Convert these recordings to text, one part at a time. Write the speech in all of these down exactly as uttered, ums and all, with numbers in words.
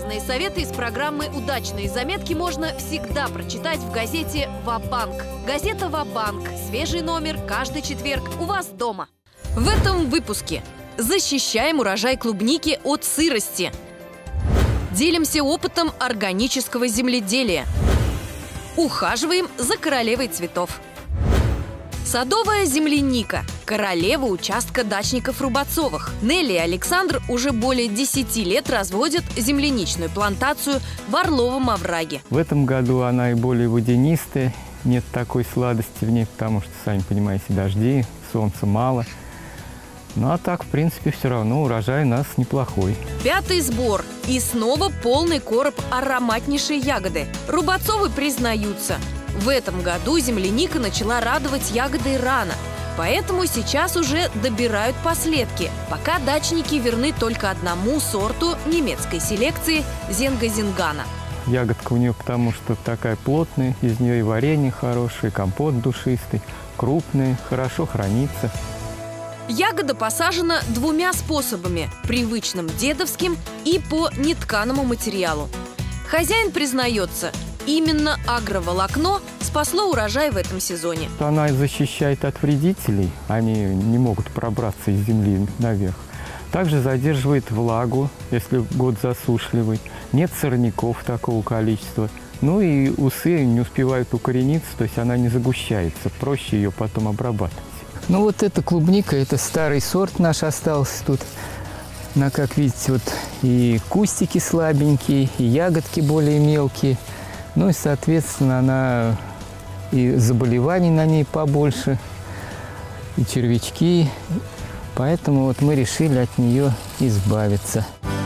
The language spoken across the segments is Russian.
Полезные советы из программы «Удачные заметки» можно всегда прочитать в газете «Ва-банк». Газета «Ва-банк». Свежий номер каждый четверг у вас дома. В этом выпуске защищаем урожай клубники от сырости. Делимся опытом органического земледелия. Ухаживаем за королевой цветов. Садовая земляника – королева участка дачников Рубацовых. Нелли и Александр уже более десяти лет разводят земляничную плантацию в Орловом овраге. В этом году она и более водянистая, нет такой сладости в ней, потому что, сами понимаете, дожди, солнца мало. Ну а так, в принципе, все равно урожай у нас неплохой. Пятый сбор. И снова полный короб ароматнейшей ягоды. Рубацовы признаются, в этом году земляника начала радовать ягодой рано. Поэтому сейчас уже добирают последки. Пока дачники верны только одному сорту немецкой селекции Зенгазингана. Ягодка у нее потому что такая плотная, из нее и варенье хорошее, и компот душистый, крупный, хорошо хранится. Ягода посажена двумя способами – привычным дедовским и по нетканому материалу. Хозяин признается, именно агроволокно спасло урожай в этом сезоне. Она защищает от вредителей, они не могут пробраться из земли наверх. Также задерживает влагу, если год засушливый. Нет сорняков такого количества. Ну и усы не успевают укорениться, то есть она не загущается, проще ее потом обрабатывать. Ну вот эта клубника, это старый сорт наш остался тут. Она, как видите, вот и кустики слабенькие, и ягодки более мелкие. Ну и, соответственно, она и заболеваний на ней побольше, и червячки. Поэтому вот мы решили от нее избавиться.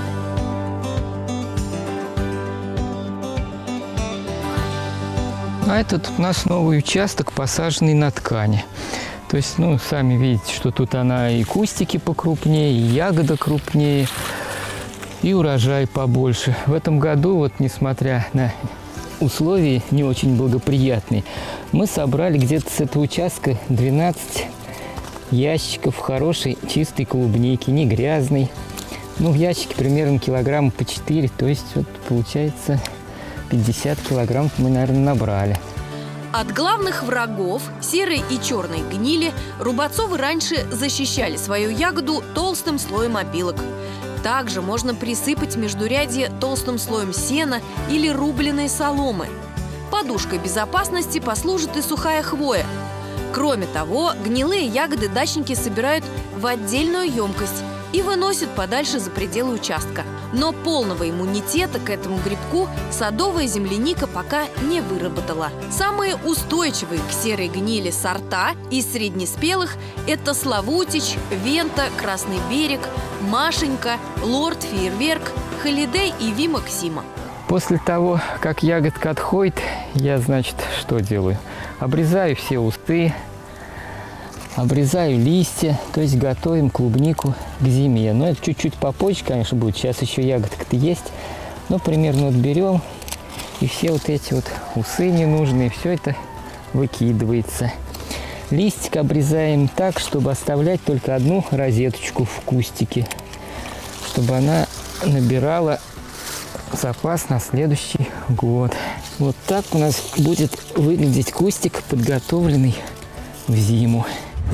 А этот у нас новый участок, посаженный на ткани. То есть, ну, сами видите, что тут она и кустики покрупнее, и ягода крупнее, и урожай побольше. В этом году, вот несмотря на условия не очень благоприятные, мы собрали где-то с этого участка двенадцать ящиков хорошей чистой клубники, не грязной. Ну, в ящике примерно килограмм по четыре, то есть вот получается пятьдесят килограмм мы, наверное, набрали. От главных врагов, серой и черной гнили, Рубацовы раньше защищали свою ягоду толстым слоем опилок. Также можно присыпать междурядье толстым слоем сена или рубленой соломы. Подушкой безопасности послужит и сухая хвоя. Кроме того, гнилые ягоды дачники собирают в отдельную емкость и выносят подальше за пределы участка. Но полного иммунитета к этому грибку садовая земляника пока не выработала. Самые устойчивые к серой гнили сорта из среднеспелых – это Славутич, Вента, Красный берег, Машенька, Лорд, Фейерверк, Холидей и Ви Максима. После того, как ягодка отходит, я, значит, что делаю? Обрезаю все усты, обрезаю листья, то есть готовим клубнику к зиме. Но это чуть-чуть попозже, конечно, будет. Сейчас еще ягодка-то есть. Но примерно вот берем, и все вот эти вот усы ненужные, все это выкидывается. Листик обрезаем так, чтобы оставлять только одну розеточку в кустике, чтобы она набирала запас на следующий год. Вот так у нас будет выглядеть кустик, подготовленный в зиму.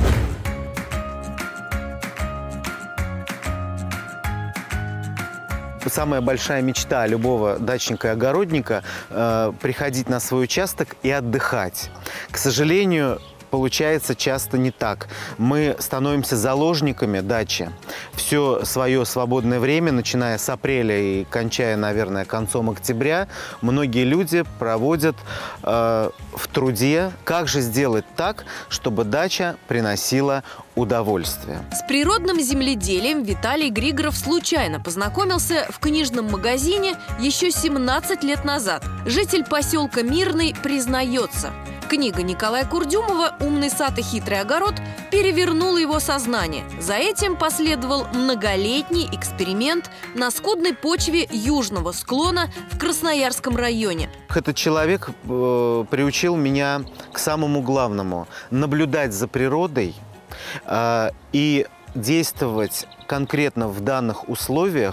Самая большая мечта любого дачника и огородника э, – приходить на свой участок и отдыхать. К сожалению, получается часто не так. Мы становимся заложниками дачи. Все свое свободное время, начиная с апреля и кончая, наверное, концом октября, многие люди проводят э, в труде. Как же сделать так, чтобы дача приносила удовольствие? С природным земледелием Виталий Григоров случайно познакомился в книжном магазине еще семнадцать лет назад. Житель поселка Мирный признается, книга Николая Курдюмова «Умный сад и хитрый огород» перевернула его сознание. За этим последовал многолетний эксперимент на скудной почве южного склона в Красноярском районе. Этот человек э, приучил меня к самому главному – наблюдать за природой э, и действовать конкретно в данных условиях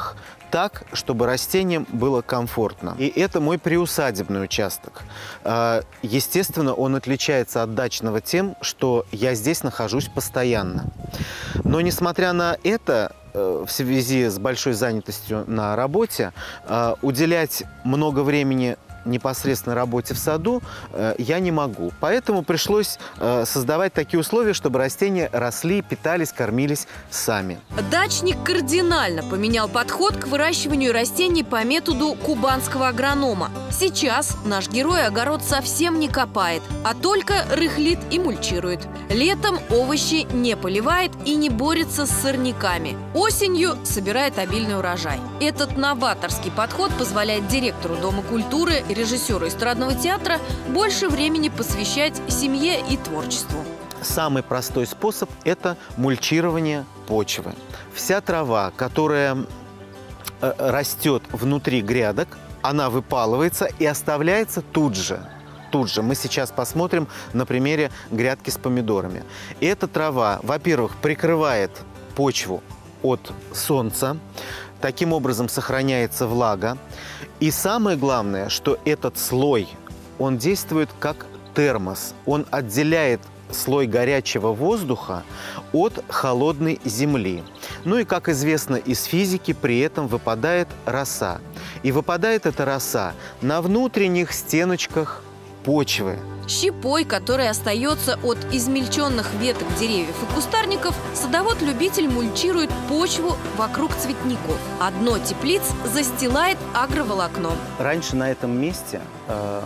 так, чтобы растениям было комфортно. И это мой приусадебный участок. Естественно, он отличается от дачного тем, что я здесь нахожусь постоянно. Но несмотря на это, в связи с большой занятостью на работе, уделять много времени непосредственно работе в саду э, я не могу. Поэтому пришлось э, создавать такие условия, чтобы растения росли, питались, кормились сами. Дачник кардинально поменял подход к выращиванию растений по методу кубанского агронома. Сейчас наш герой огород совсем не копает, а только рыхлит и мульчирует. Летом овощи не поливает и не борется с сорняками. Осенью собирает обильный урожай. Этот новаторский подход позволяет директору Дома культуры и режиссеру эстрадного театра больше времени посвящать семье и творчеству. Самый простой способ – это мульчирование почвы. Вся трава, которая э, растет внутри грядок, она выпалывается и оставляется тут же. Тут же. Мы сейчас посмотрим на примере грядки с помидорами. И эта трава, во-первых, прикрывает почву от солнца. Таким образом сохраняется влага. И самое главное, что этот слой, он действует как термос. Он отделяет слой горячего воздуха от холодной земли. Ну и, как известно из физики, при этом выпадает роса. И выпадает эта роса на внутренних стеночках почвы. Щепой, которая остается от измельченных веток деревьев и кустарников, садовод-любитель мульчирует почву вокруг цветников. А дно теплиц застилает агроволокном. Раньше на этом месте э,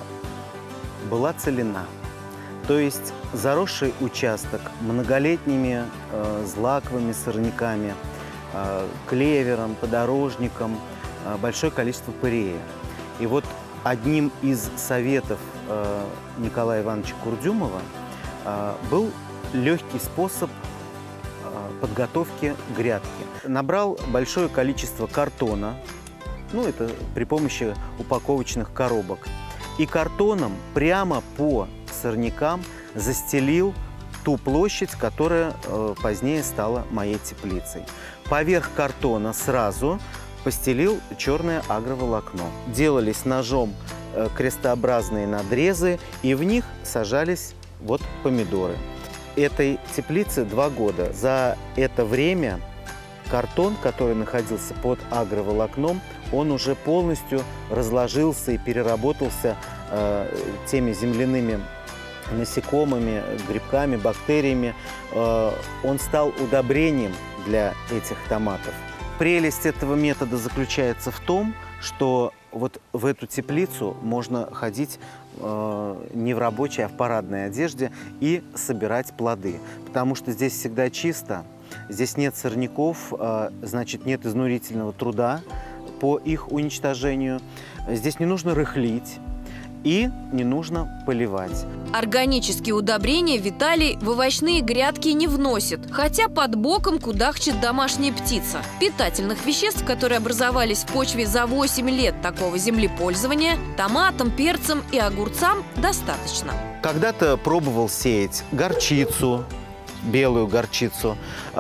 была целина. То есть заросший участок многолетними э, злаковыми сорняками, э, клевером, подорожником, э, большое количество пырея. И вот одним из советов э, Николая Ивановича Курдюмова э, был легкий способ э, подготовки грядки. Набрал большое количество картона, ну это при помощи упаковочных коробок, и картоном прямо по сорнякам застелил ту площадь, которая э, позднее стала моей теплицей. Поверх картона сразу постелил черное агроволокно. Делались ножом э, крестообразные надрезы, и в них сажались вот помидоры. Этой теплице два года. За это время картон, который находился под агроволокном, он уже полностью разложился и переработался э, теми земляными насекомыми, грибками, бактериями. Э, он стал удобрением для этих томатов. Прелесть этого метода заключается в том, что вот в эту теплицу можно ходить э, не в рабочей, а в парадной одежде и собирать плоды. Потому что здесь всегда чисто, здесь нет сорняков, э, значит, нет изнурительного труда по их уничтожению. Здесь не нужно рыхлить и не нужно поливать. Органические удобрения Виталий в овощные грядки не вносит, хотя под боком кудахчет домашняя птица. Питательных веществ, которые образовались в почве за восемь лет такого землепользования, томатам, перцам и огурцам достаточно. Когда-то пробовал сеять горчицу, белую горчицу,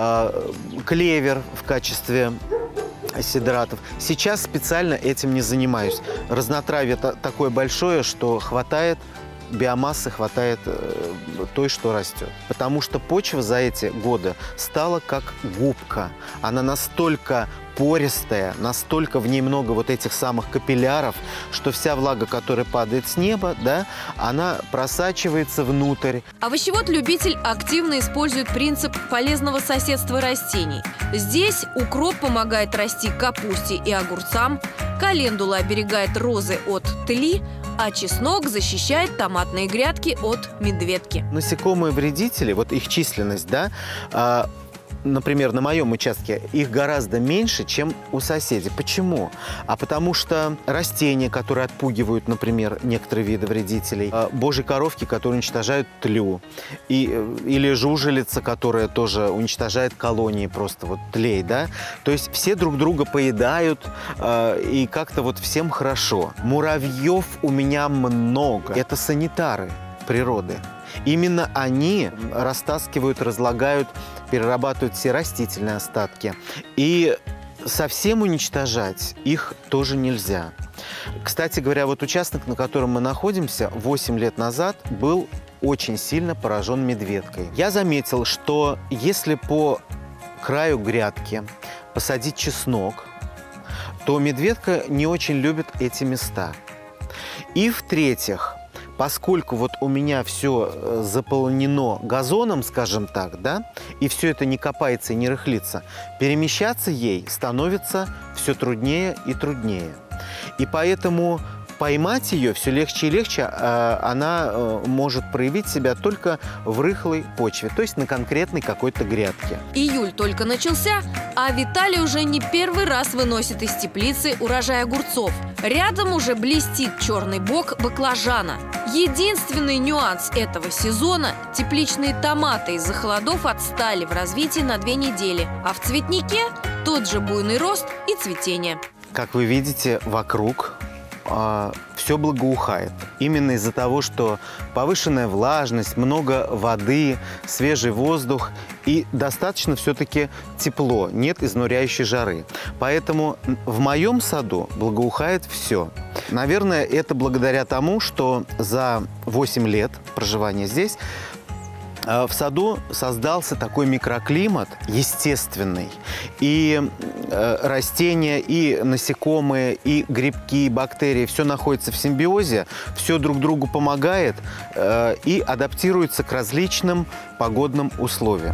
клевер в качестве сидератов. Сейчас специально этим не занимаюсь. Разнотравье такое большое, что хватает биомассы, хватает э, той, что растет. Потому что почва за эти годы стала как губка. Она настолько пористая, настолько в ней много вот этих самых капилляров, что вся влага, которая падает с неба, да, она просачивается внутрь. Овощевод-любитель активно использует принцип полезного соседства растений. Здесь укроп помогает расти капусте и огурцам, календула оберегает розы от тли, а чеснок защищает томатные грядки от медведки. Насекомые-вредители, вот их численность, да, а, например, на моем участке их гораздо меньше, чем у соседей. Почему? А потому что растения, которые отпугивают, например, некоторые виды вредителей, божьи коровки, которые уничтожают тлю, и, или жужелица, которая тоже уничтожает колонии, просто вот тлей, да? То есть все друг друга поедают, и как-то вот всем хорошо. Муравьев у меня много. Это санитары природы. Именно они растаскивают, разлагают, перерабатывают все растительные остатки. И совсем уничтожать их тоже нельзя. Кстати говоря, вот участок, на котором мы находимся, восемь лет назад был очень сильно поражен медведкой. Я заметил, что если по краю грядки посадить чеснок, то медведка не очень любит эти места. И в-третьих, поскольку вот у меня все заполнено газоном, скажем так, да, и все это не копается и не рыхлится, перемещаться ей становится все труднее и труднее. И поэтому поймать ее все легче и легче, она может проявить себя только в рыхлой почве, то есть на конкретной какой-то грядке. Июль только начался, а Виталий уже не первый раз выносит из теплицы урожай огурцов. Рядом уже блестит черный бок баклажана. Единственный нюанс этого сезона – тепличные томаты из-за холодов отстали в развитии на две недели, а в цветнике тот же буйный рост и цветение. Как вы видите, вокруг э, все благоухает. Именно из-за того, что повышенная влажность, много воды, свежий воздух и достаточно все-таки тепло, нет изнуряющей жары. Поэтому в моем саду благоухает все. Наверное, это благодаря тому, что за восемь лет проживания здесь в саду создался такой микроклимат естественный. И растения, и насекомые, и грибки, и бактерии, все находится в симбиозе, все друг другу помогает и адаптируется к различным погодным условиям.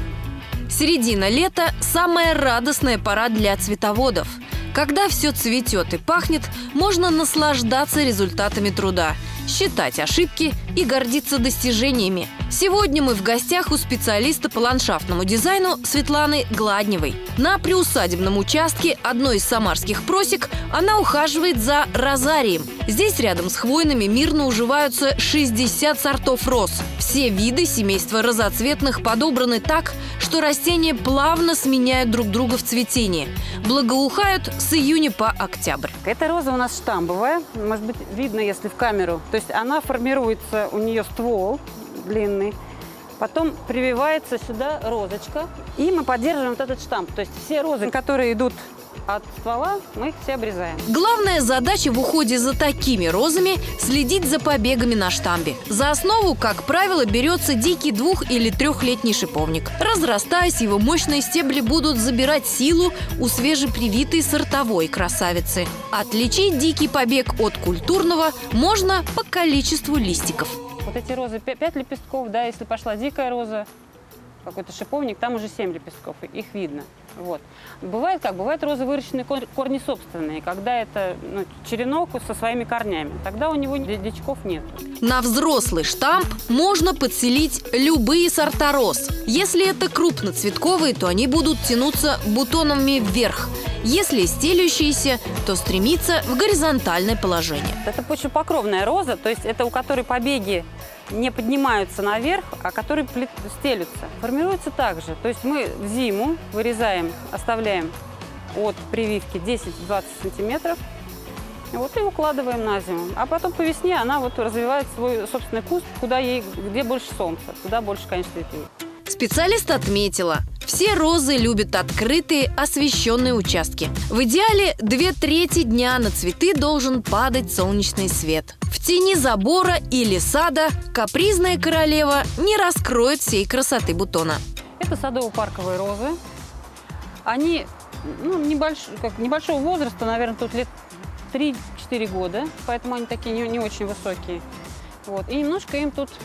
Середина лета – самая радостная пора для цветоводов. Когда все цветет и пахнет, можно наслаждаться результатами труда, считать ошибки и гордиться достижениями. Сегодня мы в гостях у специалиста по ландшафтному дизайну Светланы Гладневой. На приусадебном участке одной из самарских просек она ухаживает за розарием. Здесь рядом с хвойными мирно уживаются шестьдесят сортов роз. Все виды семейства розоцветных подобраны так, что растения плавно сменяют друг друга в цветении. Благоухают с июня по октябрь. Эта роза у нас штамбовая. Может быть, видно, если в камеру. То есть она формируется, у нее ствол длинный, потом прививается сюда розочка, и мы поддерживаем вот этот штамп. То есть все розы, которые идут от ствола, мы их все обрезаем. Главная задача в уходе за такими розами – следить за побегами на штамбе. За основу, как правило, берется дикий двух- или трехлетний шиповник. Разрастаясь, его мощные стебли будут забирать силу у свежепривитой сортовой красавицы. Отличить дикий побег от культурного можно по количеству листиков. Вот эти розы пять лепестков, да, если пошла дикая роза, какой-то шиповник, там уже семь лепестков, их видно. Вот. Бывает как? Бывают розы, выращенные корни собственные, когда это ну, черенок со своими корнями. Тогда у него дичков нет. На взрослый штамп можно подселить любые сорта роз. Если это крупноцветковые, то они будут тянуться бутонами вверх. Если стелющиеся, то стремиться в горизонтальное положение. Это почвопокровная роза, то есть это у которой побеги не поднимаются наверх, а которые стелются. Формируется также. То есть мы в зиму вырезаем, оставляем от прививки десять-двадцать сантиметров, вот, и укладываем на зиму. А потом по весне она вот развивает свой собственный куст, куда ей, где больше солнца, туда больше, конечно, ветвей. Специалист отметила, все розы любят открытые, освещенные участки. В идеале две трети дня на цветы должен падать солнечный свет. В тени забора или сада капризная королева не раскроет всей красоты бутона. Это садово-парковые розы. Они ну, небольш... как, небольшого возраста, наверное, тут лет три-четыре года, поэтому они такие не, не очень высокие. Вот. И немножко им тут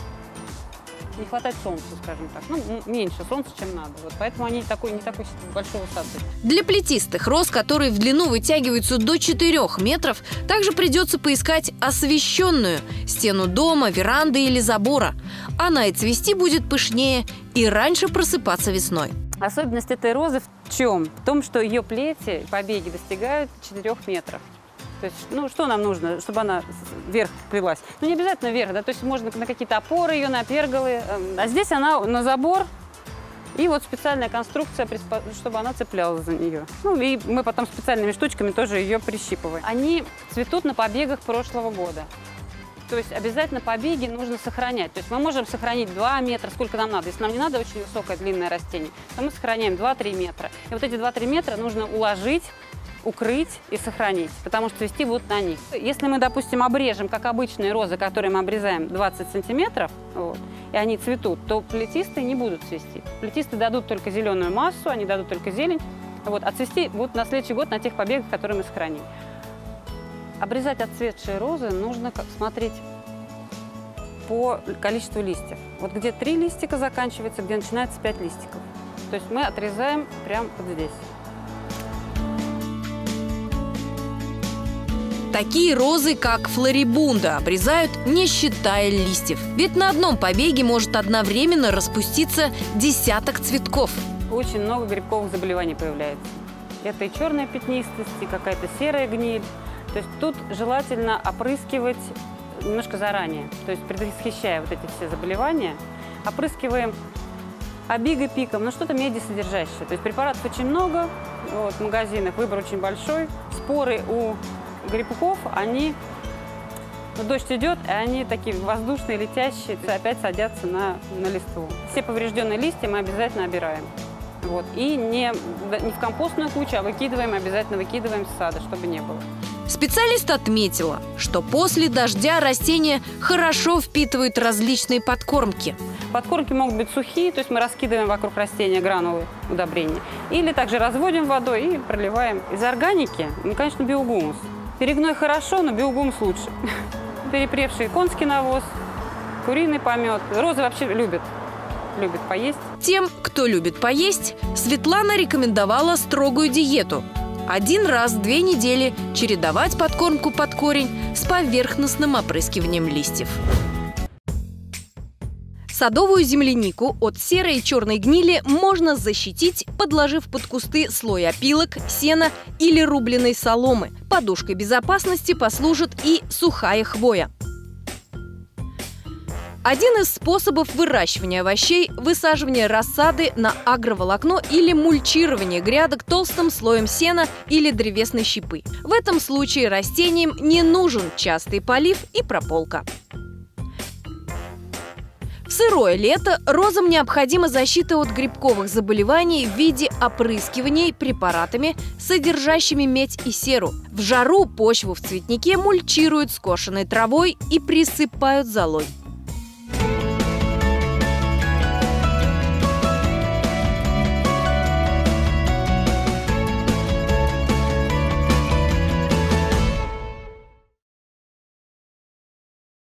не хватает солнца, скажем так. Ну, меньше солнца, чем надо. Вот поэтому они такой, не такой большой высоты. Для плетистых роз, которые в длину вытягиваются до четырёх метров, также придется поискать освещенную стену дома, веранды или забора. Она и цвести будет пышнее, и раньше просыпаться весной. Особенность этой розы в чем? В том, что ее плети, побеги достигают четырёх метров. То есть, ну, что нам нужно, чтобы она вверх плелась? Ну, не обязательно вверх, да, то есть можно на какие-то опоры ее, на перголы. А здесь она на забор, и вот специальная конструкция, чтобы она цеплялась за нее. Ну, и мы потом специальными штучками тоже ее прищипываем. Они цветут на побегах прошлого года. То есть обязательно побеги нужно сохранять. То есть мы можем сохранить два метра, сколько нам надо. Если нам не надо очень высокое длинное растение, то мы сохраняем два-три метра. И вот эти два-три метра нужно уложить, укрыть и сохранить, потому что цвести будут на них. Если мы, допустим, обрежем, как обычные розы, которые мы обрезаем двадцать сантиметров, вот, и они цветут, то плетистые не будут цвести. Плетистые дадут только зеленую массу, они дадут только зелень, вот, а цвести будут на следующий год на тех побегах, которые мы сохраним. Обрезать отцветшие розы нужно смотреть по количеству листьев. Вот где три листика заканчивается, где начинается пять листиков. То есть мы отрезаем прямо вот здесь. Такие розы, как флорибунда, обрезают, не считая листьев. Ведь на одном побеге может одновременно распуститься десяток цветков. Очень много грибковых заболеваний появляется. Это и черная пятнистость, и какая-то серая гниль. То есть тут желательно опрыскивать немножко заранее, то есть предвосхищая вот эти все заболевания. Опрыскиваем обигой, пиком, но что-то медисодержащее. То есть препаратов очень много, вот, в магазинах выбор очень большой. Споры у грибков, они, ну, дождь идет, и они такие воздушные, летящие, опять садятся на, на листву. Все поврежденные листья мы обязательно обираем. Вот. И не, не в компостную кучу, а выкидываем, обязательно выкидываем с сада, чтобы не было. Специалист отметила, что после дождя растения хорошо впитывают различные подкормки. Подкормки могут быть сухие, то есть мы раскидываем вокруг растения гранулы удобрения. Или также разводим водой и проливаем. Из органики, ну, конечно, биогумус. Перегной хорошо, но биогумус лучше. Перепревший конский навоз, куриный помет. Розы вообще любят, любят поесть. Тем, кто любит поесть, Светлана рекомендовала строгую диету. Один раз в две недели чередовать подкормку под корень с поверхностным опрыскиванием листьев. Садовую землянику от серой и черной гнили можно защитить, подложив под кусты слой опилок, сена или рубленой соломы. Подушкой безопасности послужит и сухая хвоя. Один из способов выращивания овощей – высаживание рассады на агроволокно или мульчирование грядок толстым слоем сена или древесной щепы. В этом случае растениям не нужен частый полив и прополка. В сырое лето розам необходима защита от грибковых заболеваний в виде опрыскивания препаратами, содержащими медь и серу. В жару почву в цветнике мульчируют скошенной травой и присыпают золой.